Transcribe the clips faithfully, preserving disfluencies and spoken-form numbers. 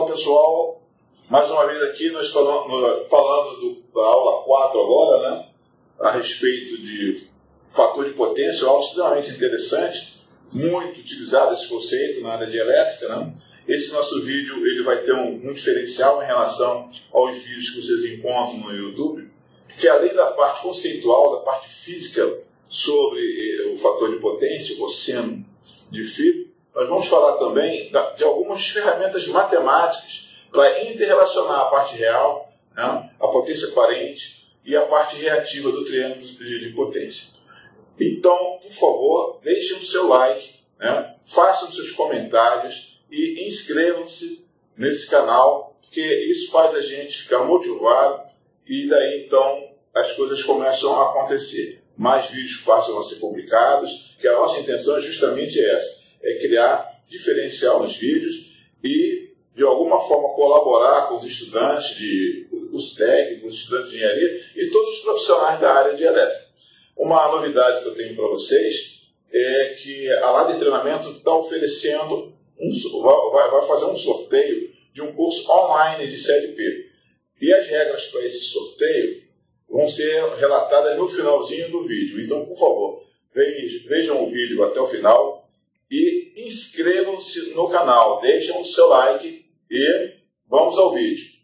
pessoal, mais uma vez aqui nós falamos, falando do, da aula quatro agora, né, a respeito de fator de potência, uma aula extremamente interessante, muito utilizado esse conceito na área de elétrica, né? Esse nosso vídeo ele vai ter um, um diferencial em relação aos vídeos que vocês encontram no YouTube, que além da parte conceitual, da parte física sobre eh, o fator de potência, o cosseno de φ, nós vamos falar também da, de algumas ferramentas matemáticas para interrelacionar a parte real, né, a potência aparente e a parte reativa do triângulo de potência. Então, por favor, deixem o seu like, né, façam seus comentários e inscrevam-se nesse canal, porque isso faz a gente ficar motivado e daí então as coisas começam a acontecer. Mais vídeos passam a ser publicados, que a nossa intenção é justamente essa, é criar diferencial nos vídeos e de alguma forma colaborar com os estudantes de curso técnico, os estudantes de engenharia e todos os profissionais da área de elétrica. Uma novidade que eu tenho para vocês é que a Lader Treinamento está oferecendo Um, vai, vai fazer um sorteio de um curso online de C L P. E as regras para esse sorteio vão ser relatadas no finalzinho do vídeo. Então, por favor, vejam o vídeo até o final e inscrevam-se no canal. Deixem o seu like e vamos ao vídeo.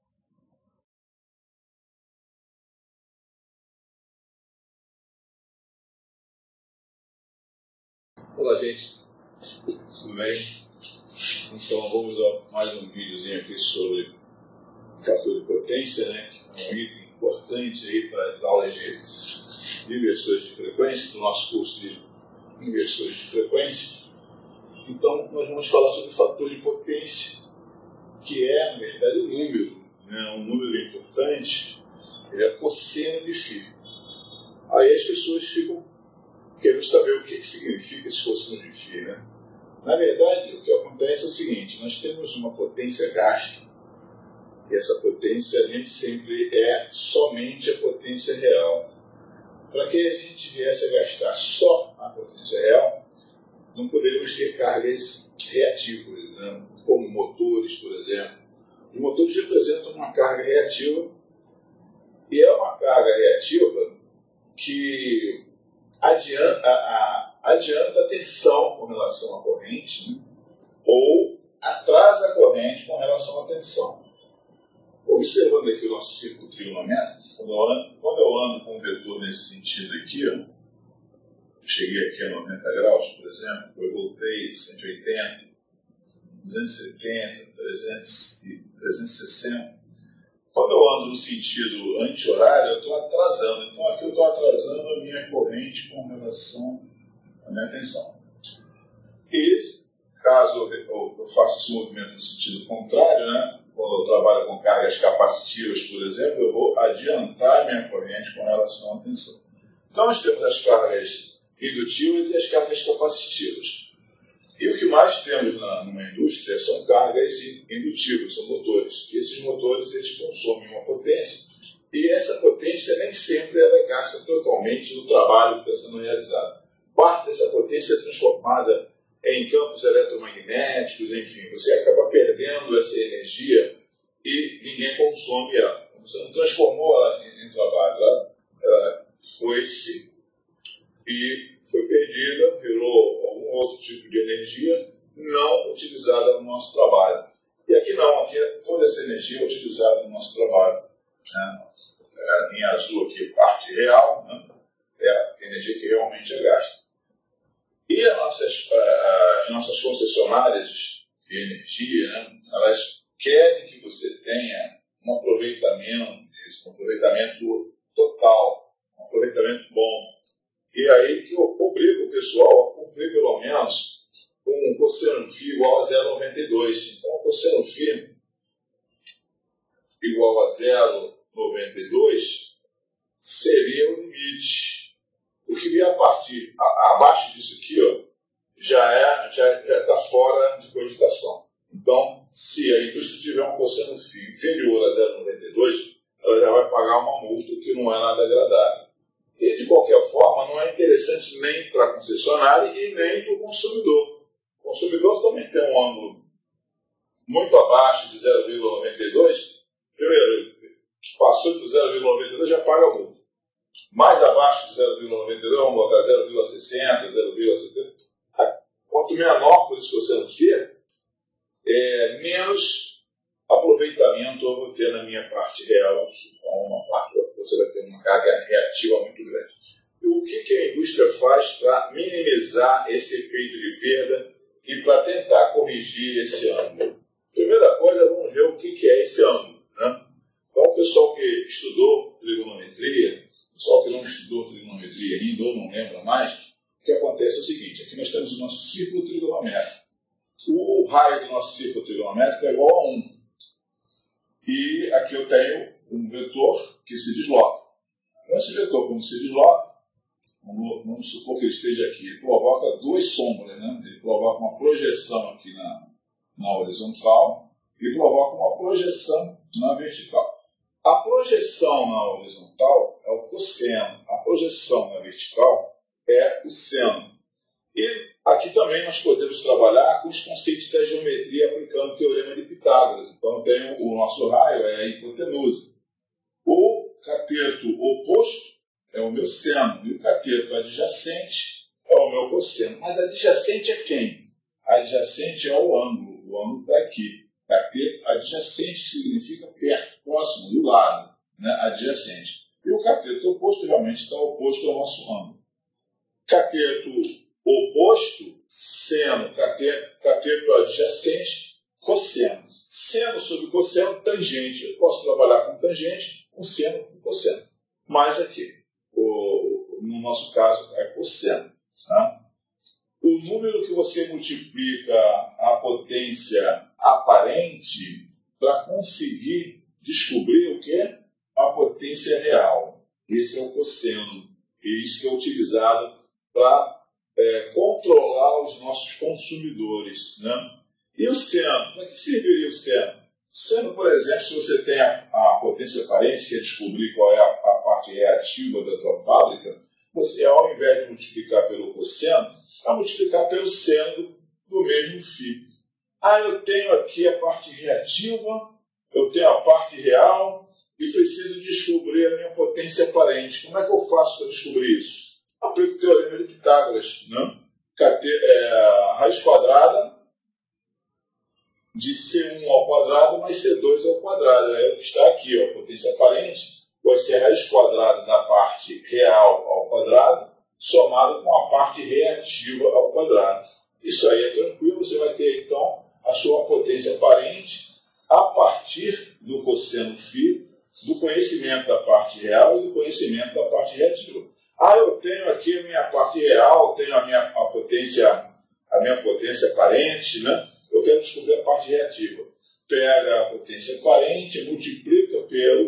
Olá, gente. Tudo bem? Então vamos a mais um videozinho aqui sobre fator de potência, né, que é um item importante aí para as aulas de inversores de frequência, do nosso curso de inversores de frequência. Então nós vamos falar sobre o fator de potência, que é, na verdade, um número, né, um número importante, ele é cosseno de φ. Aí as pessoas ficam querendo saber o que, que significa esse cosseno de φ, né? Na verdade, o que acontece é o seguinte, nós temos uma potência gasta, e essa potência nem sempre é somente a potência real. Para que a gente viesse a gastar só a potência real, não poderíamos ter cargas reativas, né? Como motores, por exemplo. Os motores representam uma carga reativa, e é uma carga reativa que adianta a adianta a tensão com relação à corrente, né? Ou atrasa a corrente com relação à tensão. Observando aqui o nosso círculo trigonométrico, quando eu ando, quando eu ando com um vetor nesse sentido aqui, ó, eu cheguei aqui a noventa graus, por exemplo, eu voltei de cento e oitenta, duzentos e setenta, trezentos e sessenta. Quando eu ando no sentido anti-horário, eu estou atrasando. Então aqui eu estou atrasando a minha corrente com relação à minha tensão. E caso eu faça esse movimento no sentido contrário, né, quando eu trabalho com cargas capacitivas, por exemplo, eu vou adiantar a minha corrente com relação à tensão. Então nós temos as cargas indutivas e as cargas capacitivas. E o que mais temos na, numa indústria são cargas indutivas, são motores. E esses motores eles consomem uma potência, e essa potência nem sempre ela é gasta totalmente no trabalho que está sendo realizado. Parte dessa potência é transformada em campos eletromagnéticos, enfim, você acaba perdendo essa energia e ninguém consome ela. Você não transformou ela em, em trabalho, ela, ela foi-se e foi perdida, virou algum outro tipo de energia não utilizada no nosso trabalho. E aqui não, aqui toda essa energia é utilizada no nosso trabalho. Né? Em azul aqui, parte real, né? É a energia que realmente é gasta. E as nossas, as nossas concessionárias de energia, né? Elas querem que você tenha um aproveitamento, um aproveitamento total, um aproveitamento bom. E aí que eu obrigo o pessoal a cumprir pelo menos com um cosseno φ igual a zero vírgula noventa e dois. Então, o cosseno φ igual a zero vírgula noventa e dois seria o limite. O que vier a partir, a, abaixo disso aqui, ó, já é, já já está fora de cogitação. Então, se a indústria tiver um cosseno φ inferior a zero vírgula noventa e dois, ela já vai pagar uma multa que não é nada agradável. E, de qualquer forma, não é interessante nem para a concessionária e nem para o consumidor. O consumidor também tem um ângulo muito abaixo de zero vírgula noventa e dois, primeiro, passou do zero vírgula noventa e dois, já paga a multa. Mais abaixo de zero vírgula noventa e dois, vamos botar zero vírgula sessenta, zero vírgula setenta. Quanto menor for isso que você não ter, é, menos aproveitamento eu vou ter na minha parte real aqui. Então, uma parte, você vai ter uma carga reativa muito grande. E o que, que a indústria faz para minimizar esse efeito de perda e para tentar corrigir esse ângulo? Primeira coisa, vamos ver o que, que é esse ângulo. Né? Então, o pessoal que estudou trigonometria, o pessoal que não estudou trigonometria ainda ou não lembra mais, o que acontece é o seguinte: aqui nós temos o nosso círculo trigonométrico. O raio do nosso círculo trigonométrico é igual a um. E aqui eu tenho um vetor que se desloca. Então, esse vetor, quando se desloca, vamos, vamos supor que ele esteja aqui, ele provoca duas sombras, né? Ele provoca uma projeção aqui na, na horizontal e provoca uma projeção na vertical. A projeção na horizontal é o cosseno, a projeção na vertical é o seno. E aqui também nós podemos trabalhar com os conceitos da geometria aplicando o teorema de Pitágoras. Então, eu tenho o nosso raio é a hipotenusa. O cateto oposto é o meu seno e o cateto adjacente é o meu cosseno. Mas adjacente é quem? Adjacente é o ângulo. O ângulo está aqui. Cateto adjacente significa perto, próximo, do lado, né? Adjacente. E o cateto oposto realmente está oposto ao nosso ângulo. Cateto oposto, seno, cateto, cateto adjacente, cosseno. Seno sobre cosseno, tangente. Eu posso trabalhar com tangente, com seno, com cosseno. Mas aqui, o, no nosso caso, é cosseno. Tá? O número que você multiplica a potência aparente para conseguir descobrir o que? A potência real. Esse é o cosseno. E isso que é utilizado para é, controlar os nossos consumidores. Né? E o seno? Para que serviria o seno? O seno, por exemplo, se você tem a, a potência aparente, que é descobrir qual é a, a parte reativa da tua fábrica, você, ao invés de multiplicar pelo cosseno, vai multiplicar pelo seno do mesmo fio. Ah, eu tenho aqui a parte reativa, eu tenho a parte real e preciso descobrir a minha potência aparente. Como é que eu faço para descobrir isso? Aplico o teorema de Pitágoras. Né? É, raiz quadrada de C um ao quadrado mais C dois ao quadrado. É o que está aqui, ó, a potência aparente vai ser a raiz quadrada da parte real ao quadrado somado com a parte reativa ao quadrado. Isso aí é tranquilo, você vai ter então a sua potência aparente a partir do cosseno φ, do conhecimento da parte real e do conhecimento da parte reativa. Ah, eu tenho aqui a minha parte real, tenho a minha a potência, a minha potência aparente, né? Eu quero descobrir a parte reativa. Pega a potência aparente, multiplica pelo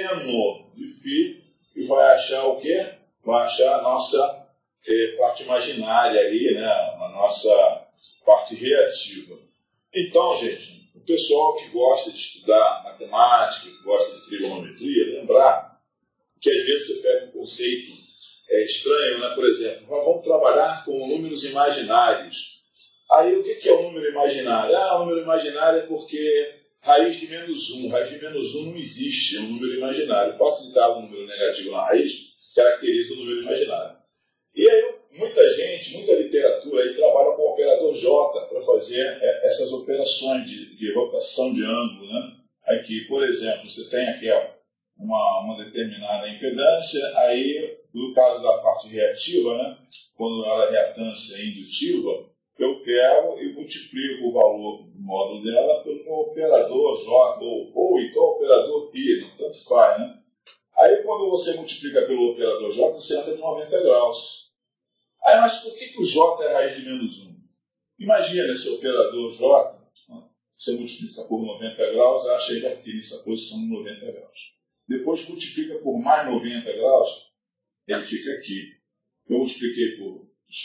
seno de φ e vai achar o quê? Vai achar a nossa eh, parte imaginária aí, né? A nossa parte reativa. Então, gente, o pessoal que gosta de estudar matemática, que gosta de trigonometria, lembrar que às vezes você pega um conceito é, estranho, né? Por exemplo, vamos trabalhar com números imaginários. Aí o que é o número imaginário? Ah, o número imaginário é porque raiz de menos um. Raiz de menos um não existe, é um número imaginário. O fato de estar um número negativo na raiz caracteriza o número imaginário. E aí muita gente, muita literatura aí trabalha com o operador J para fazer essas operações de, de rotação de ângulo. Né? Aqui, por exemplo, você tem aqui ó, uma, uma determinada impedância, aí no caso da parte reativa, né, quando ela é reatância indutiva, eu pego e multiplico o valor do módulo dela pelo operador J, ou, ou então operador I, não, tanto faz. Né? Aí quando você multiplica pelo operador J, você anda de noventa graus. Aí, mas por que, que o J é raiz de menos um? Imagina esse operador J, você multiplica por noventa graus, acha ele aqui nessa posição de noventa graus. Depois multiplica por mais noventa graus, ele fica aqui. Eu multipliquei por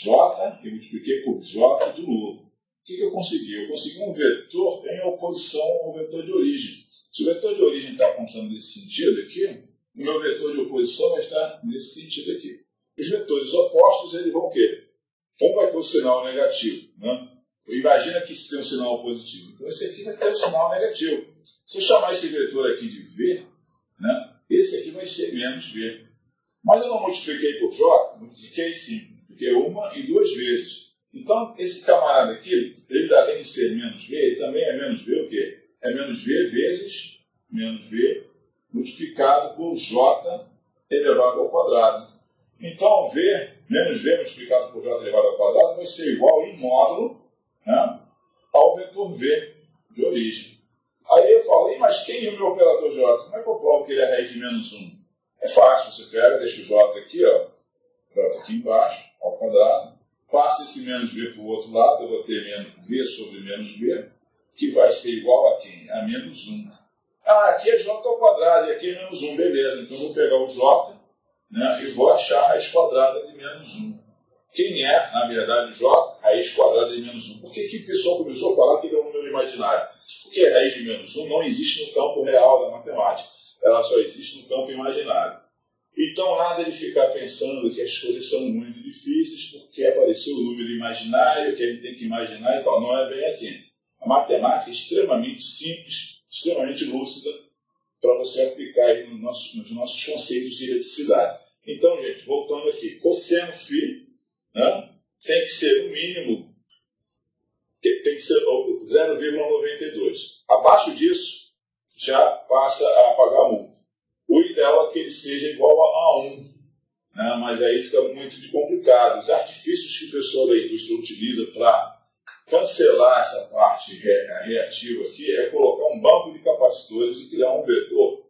J e multipliquei por J de novo. O que, que eu consegui? Eu consegui um vetor em oposição ao vetor de origem. Se o vetor de origem está apontando nesse sentido aqui, o meu vetor de oposição vai estar nesse sentido aqui. Os vetores opostos, eles vão o quê? Um vai ter o sinal negativo, né? Imagina que isso tem um sinal positivo. Então esse aqui vai ter um sinal negativo. Se eu chamar esse vetor aqui de V, né, esse aqui vai ser menos V. Mas eu não multipliquei por J, multipliquei sim. Multipliquei uma e duas vezes. Então esse camarada aqui, ele além de ser menos V, ele também é menos V o quê? É menos V vezes menos V multiplicado por J elevado ao quadrado. Então V, menos V multiplicado por J elevado ao quadrado vai ser igual em módulo, né, ao vetor V de origem. Aí eu falei, mas quem é o meu operador J? Como é que eu provo que ele é raiz de menos um? É fácil, você pega, deixa o J aqui, ó, J aqui embaixo, ao quadrado, passa esse menos V para o outro lado, eu vou ter menos V sobre menos V, que vai ser igual a quem? A menos um. Ah, aqui é J ao quadrado e aqui é menos um, beleza. Então eu vou pegar o J, né, e vou achar a raiz quadrada de menos um. Quem é, na verdade, J, raiz quadrada de menos um? Por que, que o pessoal começou a falar que ele é um número imaginário? Porque a raiz de menos um não existe no campo real da matemática. Ela só existe no campo imaginário. Então, nada de ficar pensando que as coisas são muito difíceis porque apareceu o número imaginário, que a gente tem que imaginar e tal. Não é bem assim. A matemática é extremamente simples, extremamente lúcida, para você aplicar aí nos nossos, nos nossos conceitos de eletricidade. Então, gente, voltando aqui. Cosseno φ, né, tem que ser no mínimo, tem que ser zero vírgula noventa e dois. Abaixo disso, já passa a pagar multa. O ideal é que ele seja igual a um, né? Mas aí fica muito complicado. Os artifícios que o pessoal da indústria utiliza para cancelar essa parte reativa aqui é colocar um banco de capacitores e criar um vetor,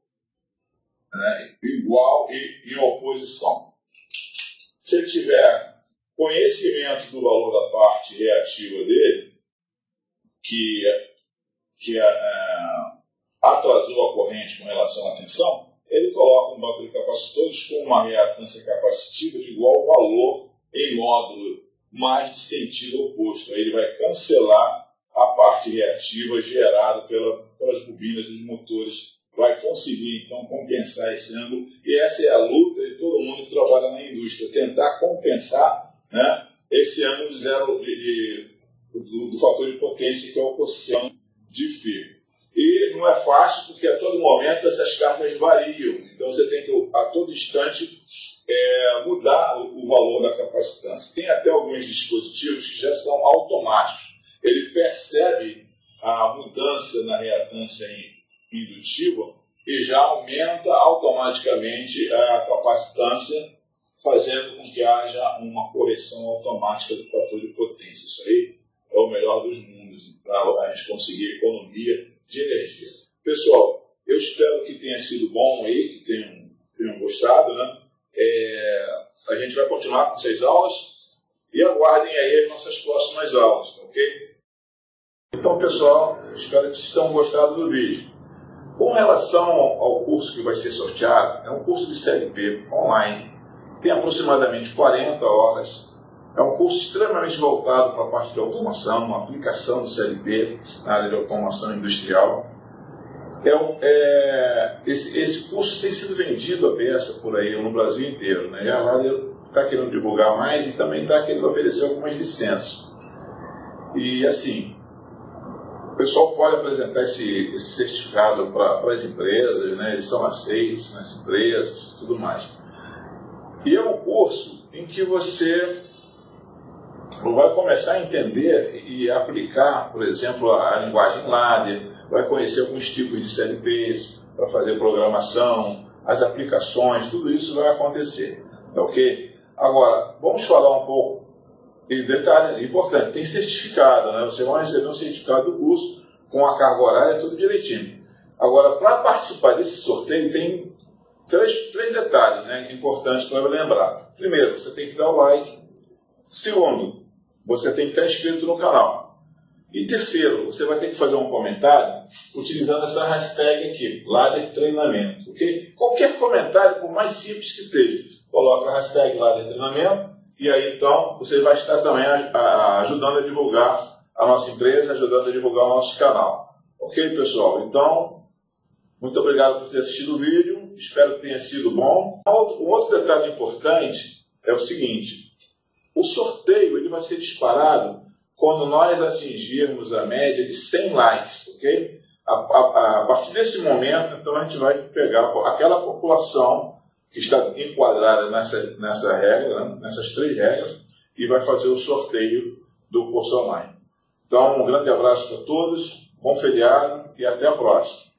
né, igual e em oposição. Se ele tiver conhecimento do valor da parte reativa dele, que, que é, atrasou a corrente com relação à tensão, ele coloca um banco de capacitores com uma reatância capacitiva de igual valor em módulo, mas de sentido oposto. Aí ele vai cancelar a parte reativa gerada pela, pelas bobinas dos motores. Vai conseguir, então, compensar esse ângulo. E essa é a luta de todo mundo que trabalha na indústria, tentar compensar, né, esse ângulo de zero de, de, do, do fator de potência, que é o cosseno de φ. E não é fácil, porque a todo momento essas cargas variam. Então você tem que, a todo instante, é, mudar o, o valor da capacitância. Tem até alguns dispositivos que já são automáticos. Ele percebe a mudança na reatância indutiva e já aumenta automaticamente a capacitância, fazendo com que haja uma correção automática do fator de potência. Isso aí é o melhor dos mundos, para a gente conseguir economia de energia. Pessoal, eu espero que tenha sido bom aí, que tenham, tenham gostado, né? É, a gente vai continuar com essas aulas e aguardem aí as nossas próximas aulas, tá ok? Então, pessoal, espero que vocês tenham gostado do vídeo. Com relação ao curso que vai ser sorteado, é um curso de C L P online, tem aproximadamente quarenta horas. É um curso extremamente voltado para a parte de automação, uma aplicação do C L P na área de automação industrial. É, é, esse, esse curso tem sido vendido a beça por aí no Brasil inteiro, né? E a Láder está querendo divulgar mais e também está querendo oferecer algumas licenças. E assim, o pessoal pode apresentar esse, esse certificado para as empresas, né? Eles são aceitos nas empresas e tudo mais. E é um curso em que você vai começar a entender e aplicar, por exemplo, a linguagem Láder, vai conhecer alguns tipos de C L Ps para fazer programação, as aplicações, tudo isso vai acontecer, tá ok? Agora, vamos falar um pouco, e detalhe importante, tem certificado, né? Você vai receber um certificado do curso com a carga horária, tudo direitinho. Agora, para participar desse sorteio, tem três, três detalhes, né, importantes para lembrar. Primeiro, você tem que dar o like. Segundo, você tem que estar inscrito no canal. E terceiro, você vai ter que fazer um comentário utilizando essa hashtag aqui, Láder Treinamento. Okay? Qualquer comentário, por mais simples que esteja, coloca a hashtag Láder Treinamento e aí então você vai estar também ajudando a divulgar a nossa empresa, ajudando a divulgar o nosso canal. Ok, pessoal? Então, muito obrigado por ter assistido o vídeo, espero que tenha sido bom. Um outro detalhe importante é o seguinte: o sorteio ele vai ser disparado quando nós atingirmos a média de cem likes, ok? A, a, a partir desse momento, então, a gente vai pegar aquela população que está enquadrada nessa, nessa regra, né? Nessas três regras, e vai fazer o sorteio do curso online. Então, um grande abraço para todos, bom feriado e até a próxima.